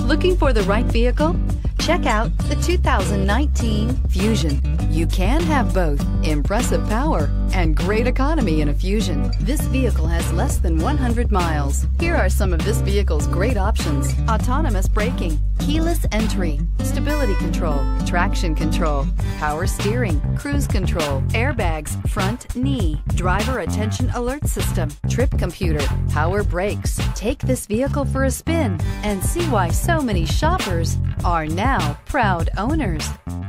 Looking for the right vehicle? Check out the 2019 Fusion. You can have both impressive power and great economy in a Fusion. This vehicle has less than 100 miles. Here are some of this vehicle's great options: autonomous braking, keyless entry, stability control, traction control, power steering, cruise control, airbags, front knee, driver attention alert system, trip computer, power brakes. Take this vehicle for a spin and see why so many shoppers are now proud owners.